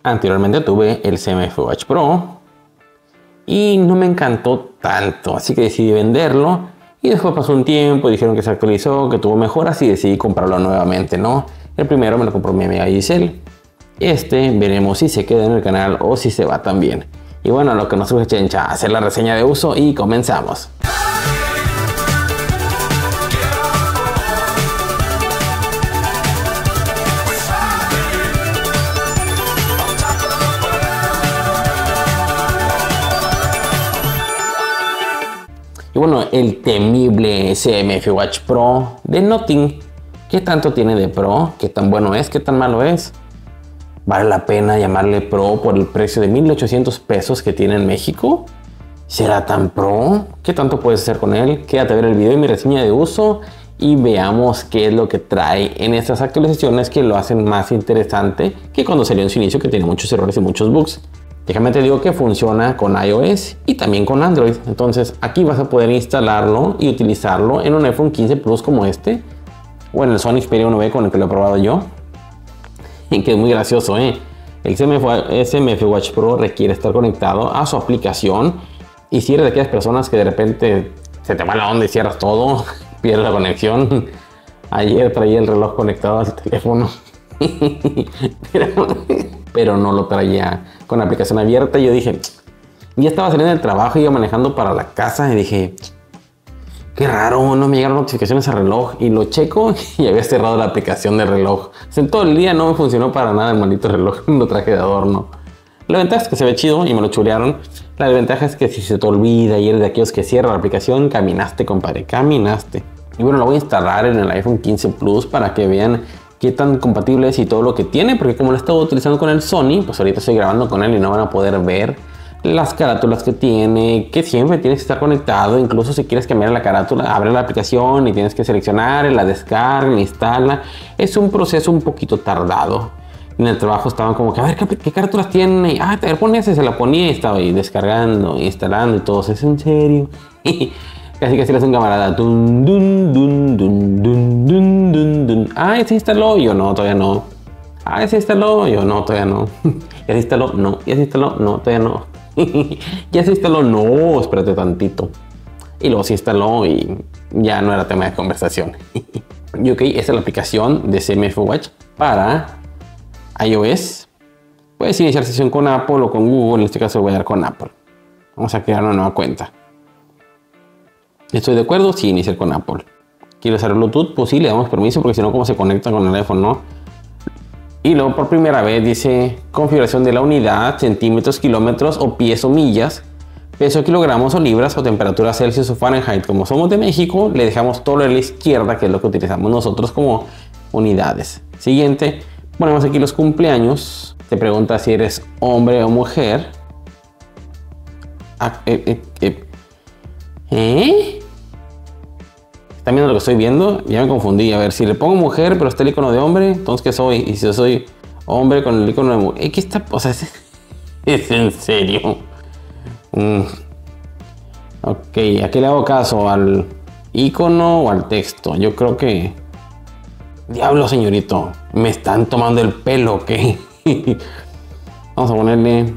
Anteriormente tuve el CMF Watch Pro y no me encantó tanto, así que decidí venderlo. Y después pasó un tiempo, dijeron que se actualizó, que tuvo mejoras y decidí comprarlo nuevamente, ¿no? El primero me lo compró mi amiga Giselle. Veremos si se queda en el canal o si se va también. Y bueno, lo que nos surge, Chencha, hacer la reseña de uso y comenzamos. Y bueno, el temible CMF Watch Pro de Nothing. ¿Qué tanto tiene de pro? ¿Qué tan bueno es? ¿Qué tan malo es? ¿Vale la pena llamarle pro por el precio de 1,800 pesos que tiene en México? ¿Será tan pro? ¿Qué tanto puedes hacer con él? Quédate a ver el video y mi reseña de uso y veamos qué es lo que trae en estas actualizaciones que lo hacen más interesante que cuando salió en su inicio, que tiene muchos errores y muchos bugs. Déjame te digo que funciona con iOS y también con Android. Entonces aquí vas a poder instalarlo y utilizarlo en un iPhone 15 Plus como este, o en el Sony Xperia 1V con el que lo he probado yo. Y que es muy gracioso, ¿eh? El CMF Watch Pro requiere estar conectado a su aplicación. Y si eres de aquellas personas que de repente se te va la onda y cierras todo, pierdes la conexión. Ayer traía el reloj conectado al teléfono. Pero no lo traía con la aplicación abierta. Y yo dije, ya estaba saliendo del trabajo y iba manejando para la casa y dije, qué raro, no me llegaron notificaciones al reloj. Y lo checo y había cerrado la aplicación del reloj. O sea, todo el día no me funcionó para nada el maldito reloj. Lo traje de adorno. La ventaja es que se ve chido y me lo chulearon. La desventaja es que si se te olvida y eres de aquellos que cierra la aplicación, caminaste, compadre, caminaste. Y bueno, lo voy a instalar en el iPhone 15 Plus para que vean qué tan compatible es y todo lo que tiene, porque como lo he estado utilizando con el Sony, pues ahorita estoy grabando con él y no van a poder ver las carátulas que tiene, que siempre tienes que estar conectado. Incluso si quieres cambiar la carátula, abre la aplicación y tienes que seleccionar, la descarga, la instala. Es un proceso un poquito tardado. En el trabajo estaban como que, a ver, ¿qué carátulas tiene? Ah, te ponías y se la ponía y estaba ahí descargando, instalando y todo. ¿Es en serio? Casi le hace un camarada. Dun, dun, dun, dun, dun, dun, dun, dun. Ah, ¿ya se instaló? Yo no, todavía no. Ah, ¿ya se instaló? Yo no, todavía no. ¿Ya se instaló? No. ¿Ya se instaló? No, todavía no. ¿Ya se instaló? No, espérate tantito. Y luego se instaló y ya no era tema de conversación. Y ok, esta es la aplicación de CMF Watch para iOS. Puedes iniciar sesión con Apple o con Google. En este caso lo voy a dar con Apple. Vamos a crear una nueva cuenta. ¿Estoy de acuerdo? Sí, iniciar con Apple. ¿Quiero usar Bluetooth? Pues sí, le damos permiso porque si no, ¿cómo se conecta con el iPhone, no? Y luego por primera vez dice configuración de la unidad, centímetros, kilómetros o pies o millas, peso, kilogramos o libras o temperatura Celsius o Fahrenheit. Como somos de México, le dejamos todo a la izquierda, que es lo que utilizamos nosotros como unidades. Siguiente, ponemos aquí los cumpleaños. Te pregunta si eres hombre o mujer. ¿Están viendo lo que estoy viendo? Ya me confundí. A ver, si le pongo mujer, pero está el icono de hombre, entonces ¿qué soy? Y si yo soy hombre con el icono de mujer, ¿qué está? O sea, es en serio. Ok, ¿a qué le hago caso? ¿Al icono o al texto? Yo creo que... Diablo, señorito, ¿me están tomando el pelo o qué? Vamos a ponerle...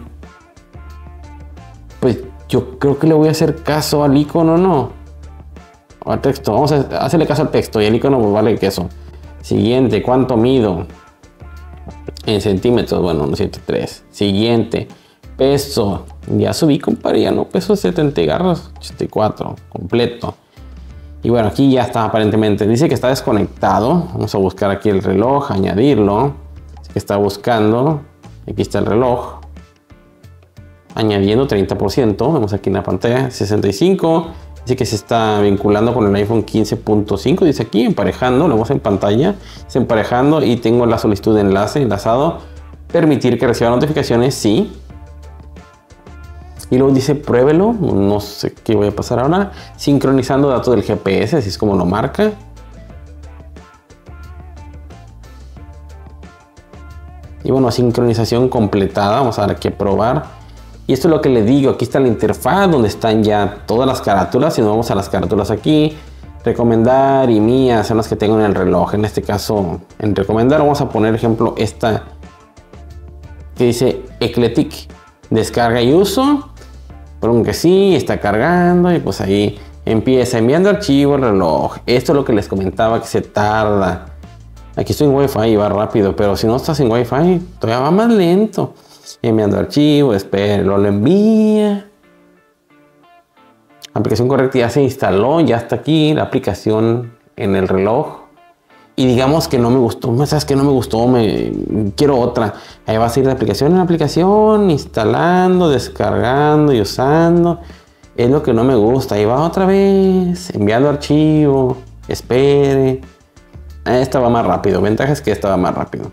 Pues yo creo que le voy a hacer caso al icono, ¿no? O al texto. Vamos a hacerle caso al texto y el icono pues vale queso. Siguiente, ¿cuánto mido? En centímetros, bueno, 103. Siguiente, peso. Ya subí, compadre, ya no peso 70 garras, 84, completo. Y bueno, aquí ya está aparentemente. Dice que está desconectado. Vamos a buscar aquí el reloj, añadirlo. Dice que está buscando. Aquí está el reloj. Añadiendo 30%. Vemos aquí en la pantalla, 65. Dice que se está vinculando con el iPhone 15.5. Dice aquí, emparejando. Lo vemos en pantalla. Dice emparejando y tengo la solicitud de enlace enlazado. Permitir que reciba notificaciones, sí. Y luego dice pruébelo. No sé qué voy a pasar ahora. Sincronizando datos del GPS, así es como lo marca. Y bueno, sincronización completada. Vamos a ver qué probar. Y esto es lo que le digo, aquí está la interfaz donde están ya todas las carátulas. Y nos vamos a las carátulas aquí, recomendar y mías son las que tengo en el reloj. En este caso, en recomendar vamos a poner ejemplo esta que dice Eclectic, descarga y uso. Por que sí, está cargando y pues ahí empieza enviando archivo el reloj. Esto es lo que les comentaba, que se tarda. Aquí estoy en Wi-Fi y va rápido, pero si no estás en Wi-Fi todavía va más lento. Enviando archivo, espera, lo envía. La aplicación correcta ya se instaló, ya está aquí la aplicación en el reloj. Y digamos que no me gustó, ¿sabes qué? No me gustó, quiero otra. Ahí va a seguir de aplicación en aplicación, instalando, descargando y usando. Es lo que no me gusta. Ahí va otra vez, enviando archivo, espere. Esta va más rápido, ventaja es que esta va más rápido.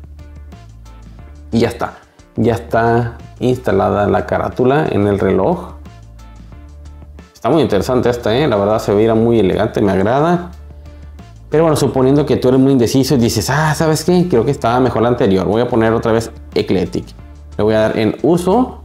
Y ya está instalada la carátula en el reloj. Está muy interesante esta, la verdad se ve muy elegante, me agrada. Pero bueno, suponiendo que tú eres muy indeciso y dices, ¿sabes qué? Creo que estaba mejor la anterior. Voy a poner otra vez Eclectic. Le voy a dar en uso.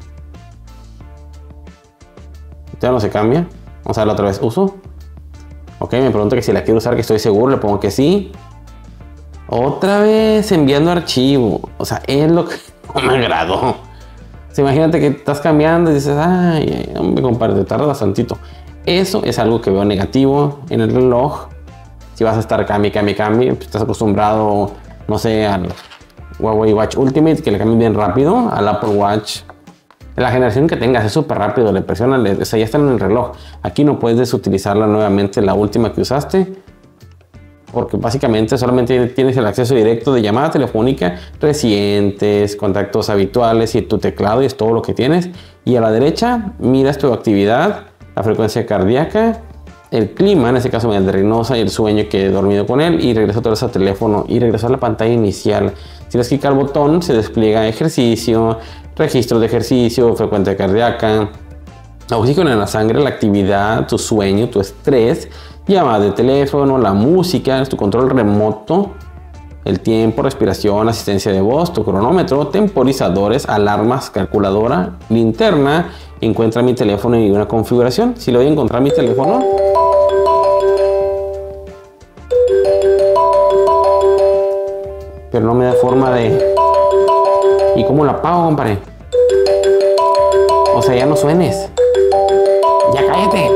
Ya no se cambia. Vamos a darle otra vez uso. Ok, me pregunta que si la quiero usar, que estoy seguro. Le pongo que sí. Otra vez enviando archivo. O sea, es lo que no me agradó. O sea, imagínate que estás cambiando y dices, ay, hombre, compadre, te tardas bastantito. Eso es algo que veo negativo en el reloj. Si vas a estar cambie, pues estás acostumbrado, no sé, al Huawei Watch Ultimate, que le cambie bien rápido, al Apple Watch. La generación que tengas es súper rápido, le presionas, o sea, ya está en el reloj. Aquí no puedes desutilizarla nuevamente, la última que usaste, porque básicamente solamente tienes el acceso directo de llamada telefónica, recientes, contactos habituales y tu teclado, y es todo lo que tienes. Y a la derecha miras tu actividad, la frecuencia cardíaca, el clima, en este caso de Reynosa, y el sueño que he dormido con él, y regreso otra vez al teléfono y regreso a la pantalla inicial. Si le das clic al botón, se despliega ejercicio, registro de ejercicio, frecuencia cardíaca, oxígeno en la sangre, la actividad, tu sueño, tu estrés, llamada de teléfono, la música, tu control remoto, el tiempo, respiración, asistencia de voz, tu cronómetro, temporizadores, alarmas, calculadora, linterna, encuentra mi teléfono y una configuración. Si le doy a encontrar mi teléfono, pero no me da forma de... ¿Y cómo la apago, compadre? O sea, ya no suenes. Ya cállate.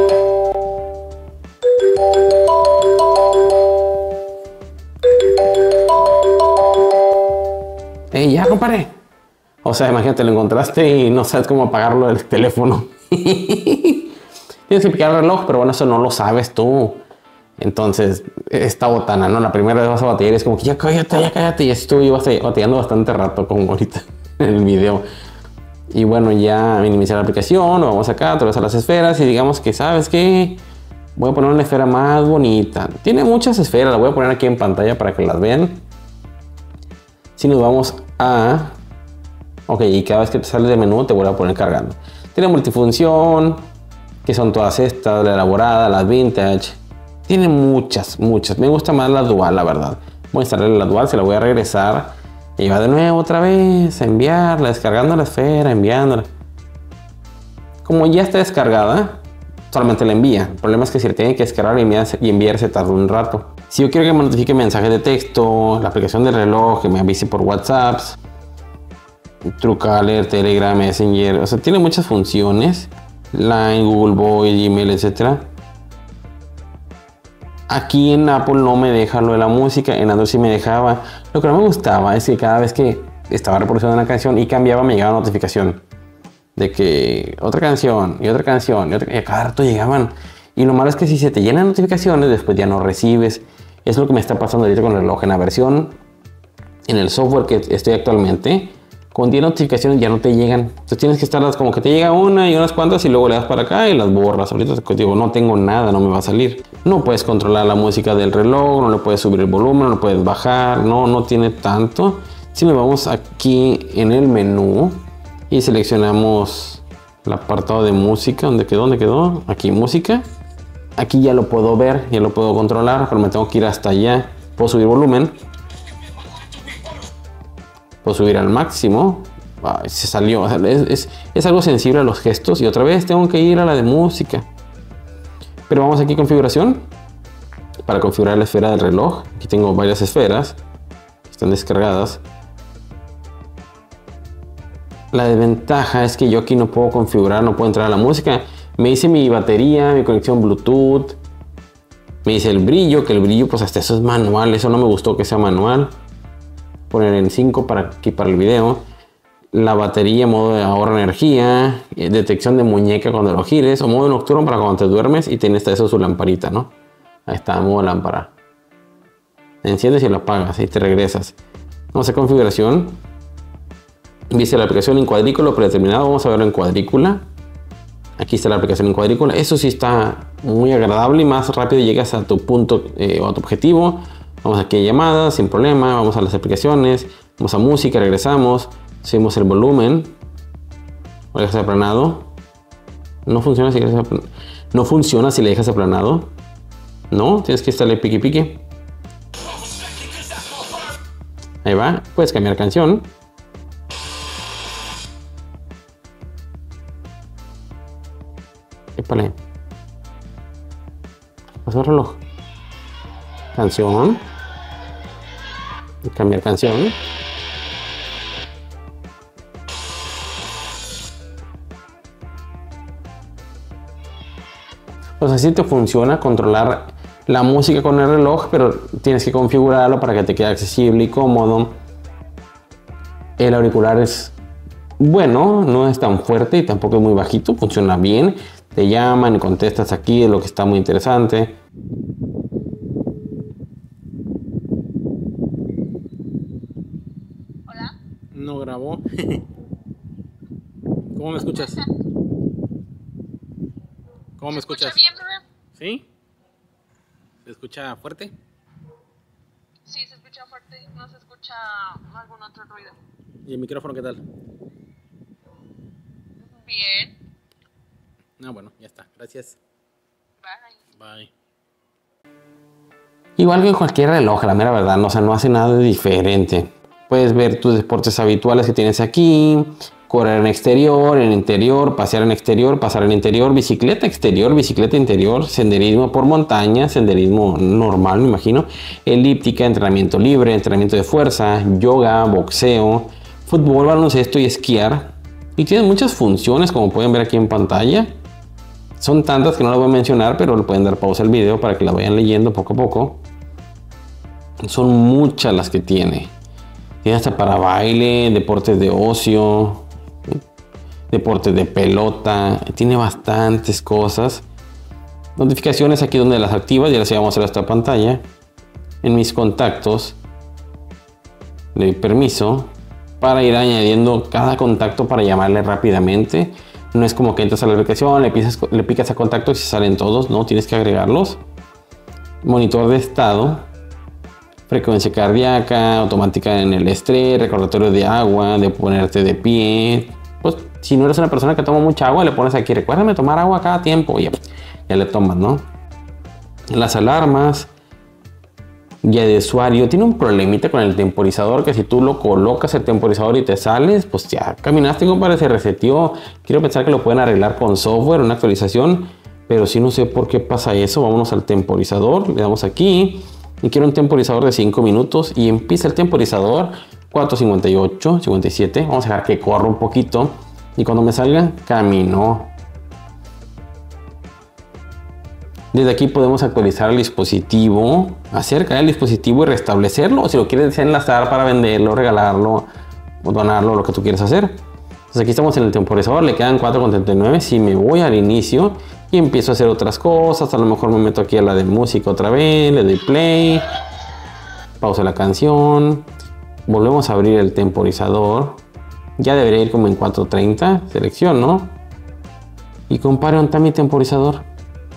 Ya, compadre. O sea, imagínate, lo encontraste y no sabes cómo apagarlo del teléfono. Tienes que picar el reloj, pero bueno, eso no lo sabes tú. Entonces, esta botana, ¿no? La primera vez vas a batallar y es como que ya cállate. Y estuve batallando bastante rato, como ahorita en el video. Y bueno, ya minimizar la aplicación, lo vamos acá, otra vez a las esferas y digamos que, ¿sabes qué? Voy a poner una esfera más bonita. Tiene muchas esferas, las voy a poner aquí en pantalla para que las vean. Si nos vamos a... Ok, y cada vez que te sales del menú te voy a poner cargando. Tiene multifunción, que son todas estas, la elaborada, las vintage. Tiene muchas. Me gusta más la dual, la verdad. Voy a instalarle la dual, se la voy a regresar. Y va de nuevo otra vez a enviarla, descargando la esfera, enviándola. Como ya está descargada, solamente la envía. El problema es que si la tiene que descargar y enviar se tarda un rato. Si yo quiero que me notifique mensajes de texto, la aplicación del reloj, que me avise por WhatsApp, Truecaller, Telegram, Messenger, o sea, tiene muchas funciones. Line, Google Voice, Gmail, etc. Aquí en Apple no me deja lo de la música, en Android sí me dejaba. Lo que no me gustaba es que cada vez que estaba reproduciendo una canción y cambiaba, me llegaba notificación de que otra canción y otra canción y a cada rato llegaban. Y lo malo es que si se te llenan notificaciones, después ya no recibes. Es lo que me está pasando ahorita con el reloj. En la versión, en el software que estoy actualmente, con 10 notificaciones ya no te llegan. Entonces tienes que estarlas como que te llega una y unas cuantas y luego le das para acá y las borras. Ahorita te digo, no tengo nada, no me va a salir. No puedes controlar la música del reloj, no le puedes subir el volumen, no lo puedes bajar, no tiene tanto. Si nos vamos aquí en el menú y seleccionamos el apartado de música, ¿dónde quedó? Aquí música. Aquí ya lo puedo ver, ya lo puedo controlar, pero me tengo que ir hasta allá. Puedo subir volumen. Puedo subir al máximo. Ay, se salió. O sea, es algo sensible a los gestos. Y otra vez tengo que ir a la de música. Pero vamos aquí a configuración. Para configurar la esfera del reloj. Aquí tengo varias esferas que están descargadas. La desventaja es que yo aquí no puedo configurar, no puedo entrar a la música. Me dice mi batería, mi conexión Bluetooth. Me dice el brillo, que el brillo pues hasta eso es manual. Eso no me gustó que sea manual. Poner en 5 para aquí para el video. La batería, modo de ahorro energía. Detección de muñeca cuando lo gires. O modo nocturno para cuando te duermes. Y tiene hasta eso su lamparita, ¿no? Ahí está, modo lámpara. Enciendes y lo apagas y te regresas. Vamos a configuración. Dice la aplicación en cuadrícula predeterminado. Vamos a verlo en cuadrícula. Aquí está la aplicación en cuadrícula. Eso sí está muy agradable y más rápido llegas a tu punto o a tu objetivo. Vamos aquí a llamadas sin problema. Vamos a las aplicaciones. Vamos a música, regresamos. Subimos el volumen. Lo dejas aplanado. No funciona si dejas aplanado. No funciona si le dejas aplanado. No, tienes que estarle pique pique. Ahí va. Puedes cambiar canción. Épale. Pasó el reloj. Canción. Cambiar canción. Pues así te funciona controlar la música con el reloj, pero tienes que configurarlo para que te quede accesible y cómodo. El auricular es bueno, no es tan fuerte y tampoco es muy bajito, funciona bien. Te llaman y contestas aquí, es lo que está muy interesante. Hola. No grabó. ¿Cómo me escuchas? ¿Cómo me escuchas? ¿Se escucha bien, bebé? ¿Sí? ¿Se escucha fuerte? Sí, se escucha fuerte, no se escucha algún otro ruido. ¿Y el micrófono qué tal? Bien. Ah, bueno, ya está. Gracias. Bye. Bye. Igual que en cualquier reloj, la mera verdad, no, o sea, no hace nada de diferente. Puedes ver tus deportes habituales que tienes aquí, correr en exterior, en interior, pasear en exterior, pasar en interior, bicicleta exterior, bicicleta interior, senderismo por montaña, senderismo normal, me imagino, elíptica, entrenamiento libre, entrenamiento de fuerza, yoga, boxeo, fútbol, baloncesto y esquiar. Y tiene muchas funciones, como pueden ver aquí en pantalla. Son tantas que no las voy a mencionar, pero le pueden dar pausa al video para que la vayan leyendo poco a poco. Son muchas las que tiene. Tiene hasta para baile, deportes de ocio, deportes de pelota. Tiene bastantes cosas. Notificaciones aquí donde las activas, ya las vamos a hacer esta pantalla. En mis contactos le doy permiso para ir añadiendo cada contacto para llamarle rápidamente. No es como que entras a la aplicación, le picas a contactos y se salen todos, no, tienes que agregarlos. Monitor de estado, frecuencia cardíaca, automática en el estrés, recordatorio de agua, de ponerte de pie. Pues si no eres una persona que toma mucha agua, le pones aquí, recuérdame tomar agua cada tiempo, y ya le tomas, ¿no? Las alarmas, guía de usuario, tiene un problemita con el temporizador, que si tú lo colocas el temporizador y te sales, pues ya caminaste, compadre, se reseteó. Quiero pensar que lo pueden arreglar con software, una actualización, pero sí no sé por qué pasa eso. Vámonos al temporizador, le damos aquí y quiero un temporizador de 5 minutos y empieza el temporizador. 4:58, 57, vamos a dejar que corra un poquito y cuando me salga, caminó. Desde aquí podemos actualizar el dispositivo, acercar el dispositivo y restablecerlo. O si lo quieres enlazar para venderlo, regalarlo o donarlo, lo que tú quieras hacer. Entonces aquí estamos en el temporizador, le quedan 4:39. Si me voy al inicio y empiezo a hacer otras cosas, a lo mejor me meto aquí a la de música otra vez, le doy play, pausa la canción, volvemos a abrir el temporizador. Ya debería ir como en 4:30, selecciono y comparo dónde está mi temporizador.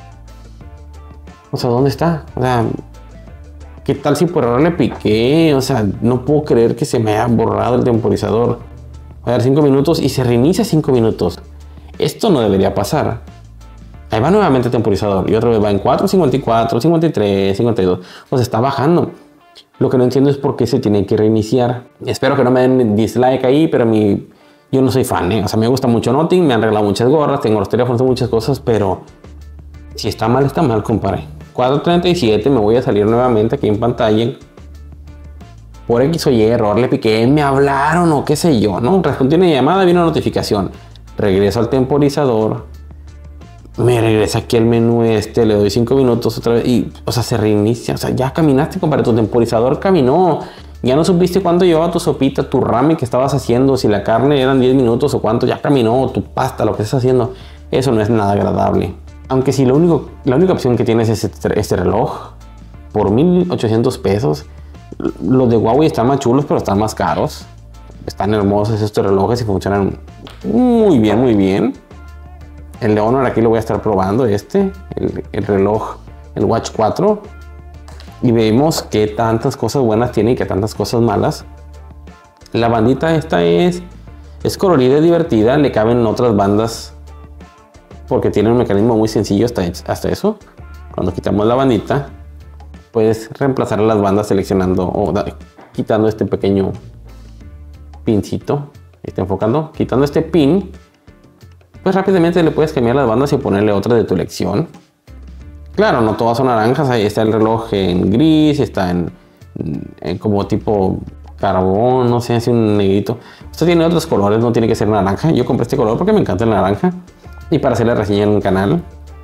O sea, ¿dónde está? O sea, ¿qué tal si por error le piqué? O sea, no puedo creer que se me haya borrado el temporizador. Voy a dar 5 minutos y se reinicia 5 minutos. Esto no debería pasar. Ahí va nuevamente el temporizador y otra vez va en 4:54, 53, 52. O sea, está bajando. Lo que no entiendo es por qué se tiene que reiniciar. Espero que no me den dislike ahí, pero yo no soy fan, ¿eh? O sea, me gusta mucho Notting, me han regalado muchas gorras, tengo los teléfonos, muchas cosas, pero si está mal, compadre. 4:37, me voy a salir nuevamente aquí en pantalla. por X o Y error le piqué, me hablaron o qué sé yo, ¿no? Respondí una llamada, vino una notificación. Regreso al temporizador, me regresa aquí al menú le doy 5 minutos otra vez y, o sea, se reinicia. O sea, ya caminaste, compadre, tu temporizador caminó. Ya no supiste cuánto llevaba tu sopita, tu ramen que estabas haciendo, si la carne eran 10 minutos o cuánto ya caminó, tu pasta, lo que estás haciendo. Eso no es nada agradable. Aunque si la única opción que tienes es este reloj por 1,800 pesos. Los de Huawei están más chulos, pero están más caros. Están hermosos estos relojes y funcionan muy bien, muy bien. El de Honor aquí lo voy a estar probando, el reloj, el Watch 4. Y vemos qué tantas cosas buenas tiene y qué tantas cosas malas. La bandita esta es colorida y divertida, le caben otras bandas porque tiene un mecanismo muy sencillo hasta eso. Cuando quitamos la bandita, puedes reemplazar las bandas seleccionando o quitando este pequeño pincito. Está enfocando, quitando este pin, pues rápidamente le puedes cambiar las bandas y ponerle otra de tu elección. Claro, no todas son naranjas, ahí está el reloj en gris, está en como tipo carbón, no sé, así un negrito. Esto tiene otros colores, no tiene que ser naranja. Yo compré este color porque me encanta el naranja y para hacer la reseña en un canal.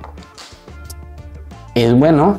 Es bueno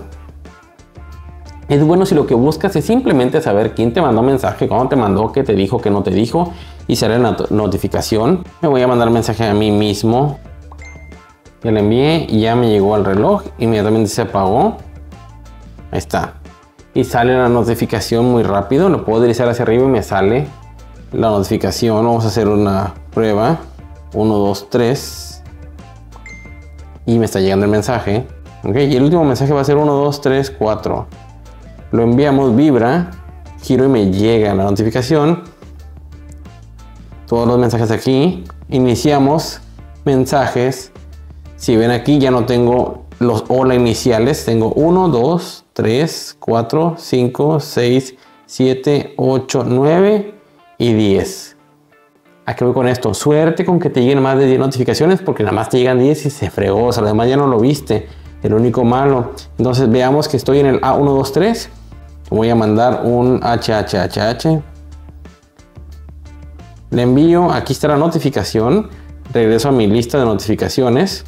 si lo que buscas es simplemente saber quién te mandó mensaje, cuándo te mandó, qué te dijo, qué no te dijo y sale la notificación. Me voy a mandar mensaje a mí mismo. Ya le envié y ya me llegó al reloj, inmediatamente se apagó. Ahí está. Y sale la notificación muy rápido. Lo puedo deslizar hacia arriba y me sale la notificación. Vamos a hacer una prueba. 1, 2, 3. Y me está llegando el mensaje. Ok, y el último mensaje va a ser 1, 2, 3, 4. Lo enviamos, vibra, giro y me llega la notificación. Todos los mensajes aquí. Iniciamos mensajes. Si ven aquí ya no tengo los hola iniciales. Tengo 1, 2, 3, 4, 5, 6, 7, 8, 9 y 10. ¿A qué voy con esto? Suerte con que te lleguen más de 10 notificaciones porque nada más te llegan 10 y se fregó. O sea, lo demás ya no lo viste. El único malo. Entonces veamos que estoy en el A123. Voy a mandar un HHHH. Le envío. Aquí está la notificación. Regreso a mi lista de notificaciones.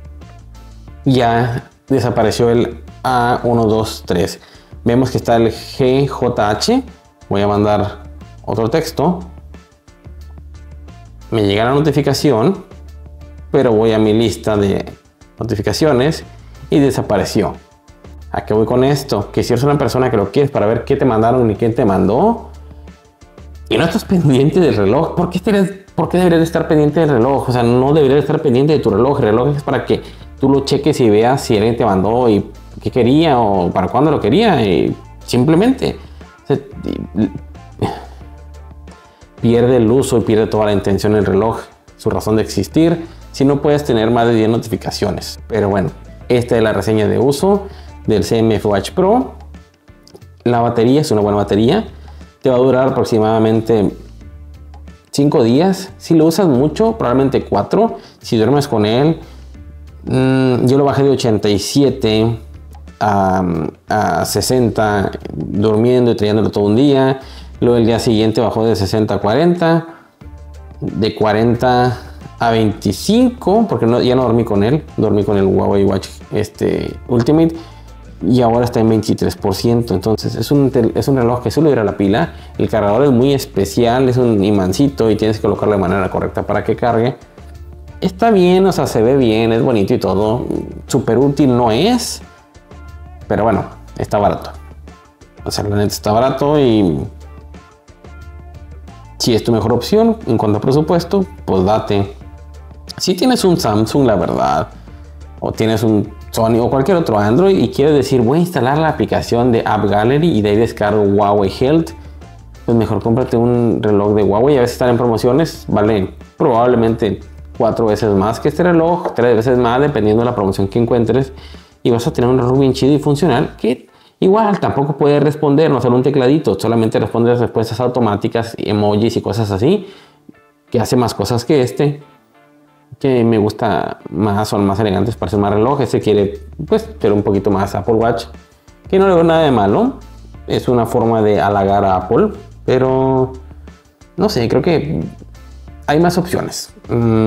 Ya desapareció el A123. Vemos que está el GJH. Voy a mandar otro texto. Me llega la notificación, pero voy a mi lista de notificaciones y desapareció. ¿A qué voy con esto? Que si eres una persona que lo quieres para ver qué te mandaron y quién te mandó y no estás pendiente del reloj, ¿por qué deberías de estar pendiente del reloj? O sea, no deberías estar pendiente de tu reloj. El reloj es para que tú lo cheques y veas si alguien te mandó y qué quería o para cuándo lo quería. Y simplemente pierde el uso y pierde toda la intención del reloj, su razón de existir, si no puedes tener más de 10 notificaciones. Pero bueno, esta es la reseña de uso del CMF Watch Pro. La batería es una buena batería. Te va a durar aproximadamente 5 días. Si lo usas mucho, probablemente 4. Si duermes con él, yo lo bajé de 87 a 60 durmiendo y trayéndolo todo un día. Luego el día siguiente bajó de 60 a 40, de 40 a 25, porque ya no dormí con él, dormí con el Huawei Watch Ultimate y ahora está en 23%. Entonces es un reloj que suele ir a la pila. El cargador es muy especial, es un imancito y tienes que colocarlo de manera correcta para que cargue. Está bien, o sea, se ve bien, es bonito y todo. Súper útil no es, pero bueno, está barato. O sea, la neta está barato y si es tu mejor opción en cuanto a presupuesto, pues date. Si tienes un Samsung, la verdad, o tienes un Sony o cualquier otro Android y quieres decir, voy a instalar la aplicación de App Gallery y de ahí descargo Huawei Health, pues mejor cómprate un reloj de Huawei. A veces están en promociones, vale probablemente 4 veces más que este reloj, 3 veces más, dependiendo de la promoción que encuentres, y vas a tener un reloj bien chido y funcional que igual tampoco puede responder, no solo un tecladito, solamente responde las respuestas automáticas, emojis y cosas así, que hace más cosas que que me gusta más, son más elegantes, parecen más reloj. Quiere pues ser un poquito más Apple Watch, que no le veo nada de malo. es una forma de halagar a Apple, pero no sé, creo que hay más opciones.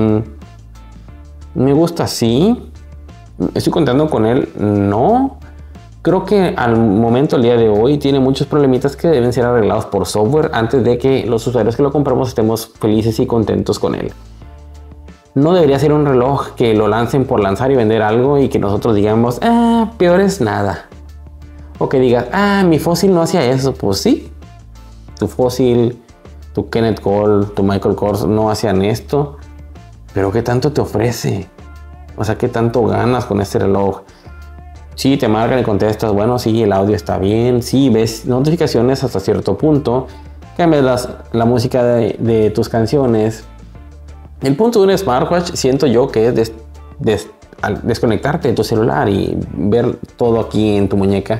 Me gusta, sí. Estoy contando con él, no. Creo que al momento, el día de hoy, tiene muchos problemitas que deben ser arreglados por software antes de que los usuarios que lo compramos estemos felices y contentos con él. No debería ser un reloj que lo lancen por lanzar y vender algo y que nosotros digamos, peor es nada. O que digas, mi Fossil no hacía eso. Pues sí, tu Fossil, tu Kenneth Cole, tu Michael Kors no hacían esto. Pero ¿qué tanto te ofrece? O sea, ¿qué tanto ganas con este reloj? Sí, te marcan y contestas, bueno, sí, el audio está bien, sí, ves notificaciones hasta cierto punto, cambias la música de tus canciones. El punto de un smartwatch siento yo que es al desconectarte de tu celular y ver todo aquí en tu muñeca.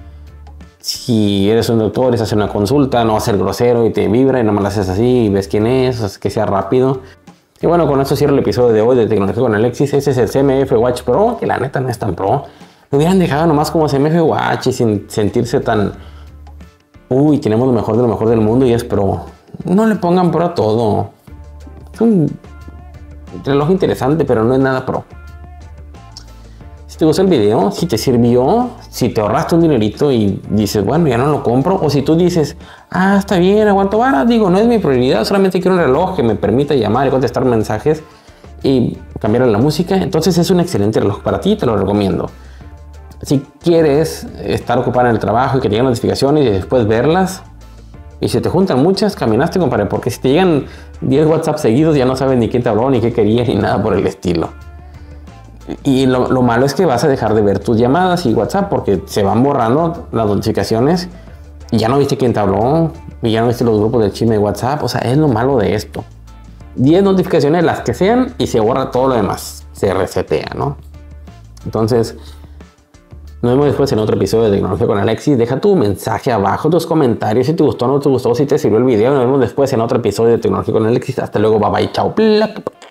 Si eres un doctor, es hacer una consulta, no ser grosero y te vibra y nomás lo haces así y ves quién es, que sea rápido. Y bueno, con esto cierro el episodio de hoy de Tecnología con Alexis. Ese es el CMF Watch Pro, que la neta no es tan pro. Lo hubieran dejado nomás como CMF Watch y sin sentirse tan... Uy, tenemos lo mejor de lo mejor del mundo y es pro. No le pongan pro a todo. Es un reloj interesante, pero no es nada pro. Si te gustó el video, si te sirvió, si te ahorraste un dinerito y dices, bueno, ya no lo compro. O si tú dices, está bien, aguanto vara. Digo, no es mi prioridad, solamente quiero un reloj que me permita llamar y contestar mensajes y cambiar la música. Entonces es un excelente reloj para ti, te lo recomiendo. Si quieres estar ocupado en el trabajo y que te lleguen notificaciones y después verlas, y si te juntan muchas, caminaste, compadre, porque si te llegan 10 WhatsApp seguidos ya no sabes ni quién te habló, ni qué querías, ni nada por el estilo. Y lo malo es que vas a dejar de ver tus llamadas y WhatsApp porque se van borrando las notificaciones y ya no viste quién te habló y ya no viste los grupos del chisme de WhatsApp. O sea, es lo malo de esto. 10 notificaciones, las que sean, y se borra todo lo demás. Se resetea, ¿no? Entonces... nos vemos después en otro episodio de Tecnología con Alexis. Deja tu mensaje abajo, tus comentarios, si te gustó o no te gustó, si te sirvió el video. Nos vemos después en otro episodio de Tecnología con Alexis. Hasta luego, bye bye, chao.